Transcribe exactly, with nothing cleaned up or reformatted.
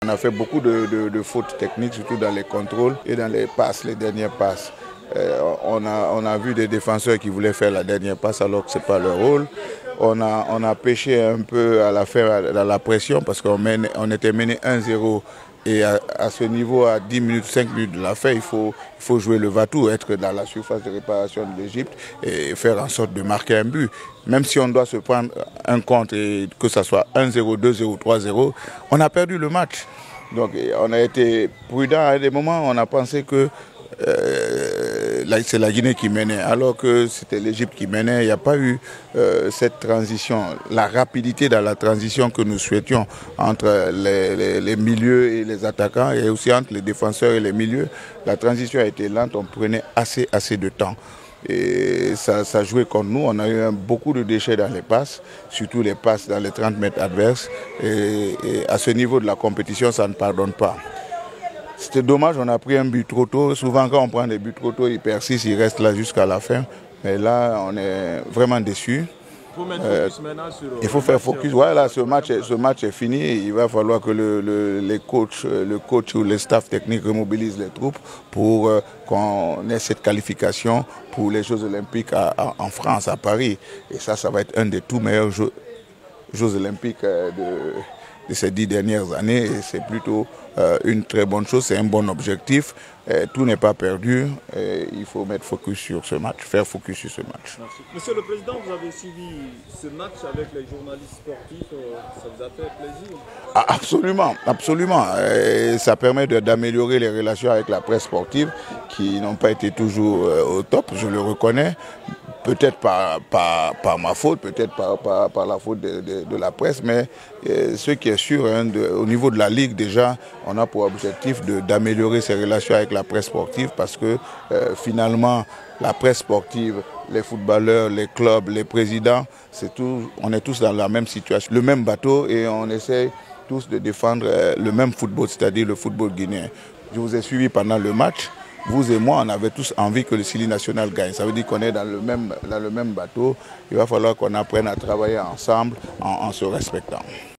On a fait beaucoup de, de, de fautes techniques, surtout dans les contrôles et dans les passes, les dernières passes. Euh, on, a, on a vu des défenseurs qui voulaient faire la dernière passe alors que ce n'est pas leur rôle. On a, on a pêché un peu à la fin dans la pression parce qu'on on était mené un zéro. Et à, à ce niveau, à dix minutes, cinq minutes de la fin, il faut, il faut jouer le va-tout, être dans la surface de réparation de l'Égypte et faire en sorte de marquer un but. Même si on doit se prendre un contre, et que ce soit un zéro, deux zéro, trois zéro, on a perdu le match. Donc on a été prudent à des moments, on a pensé que euh, c'est la Guinée qui menait, alors que c'était l'Égypte qui menait. Il n'y a pas eu euh, cette transition, la rapidité dans la transition que nous souhaitions entre les, les, les milieux et les attaquants et aussi entre les défenseurs et les milieux. La transition a été lente, on prenait assez, assez de temps. Et ça, ça jouait contre nous. On a eu un, beaucoup de déchets dans les passes, surtout les passes dans les trente mètres adverses. Et, et à ce niveau de la compétition, ça ne pardonne pas. C'était dommage, on a pris un but trop tôt. Souvent, quand on prend des buts trop tôt, ils persistent, ils restent là jusqu'à la fin. Mais là, on est vraiment déçus. Euh, il faut faire focus. Voilà, ce match, ce match est fini. Il va falloir que le, le, les coachs, le coach ou les staffs techniques remobilisent les troupes pour euh, qu'on ait cette qualification pour les Jeux Olympiques à, à, en France, à Paris. Et ça, ça va être un des tout meilleurs Jeux, Jeux Olympiques de, de ces dix dernières années. Et c'est plutôt euh, une très bonne chose, c'est un bon objectif. Et tout n'est pas perdu. Et il faut mettre focus sur ce match, faire focus sur ce match. Merci. Monsieur le Président, vous avez suivi ce match avec les journalistes sportifs. Ça vous a fait plaisir? Ah, absolument, absolument. Et ça permet d'améliorer les relations avec la presse sportive qui n'ont pas été toujours euh, au top, je le reconnais. Peut-être par, par, par ma faute, peut-être par, par, par la faute de, de, de la presse, mais euh, ce qui est sûr, hein, de, au niveau de la Ligue, déjà, on a pour objectif d'améliorer ces relations avec la presse sportive parce que euh, finalement, la presse sportive, les footballeurs, les clubs, les présidents, c'est tout, on est tous dans la même situation, le même bateau et on essaie tous de défendre euh, le même football, c'est-à-dire le football guinéen. Je vous ai suivi pendant le match. Vous et moi, on avait tous envie que le Sili national gagne. Ça veut dire qu'on est dans le même, dans le même bateau. Il va falloir qu'on apprenne à travailler ensemble en, en se respectant.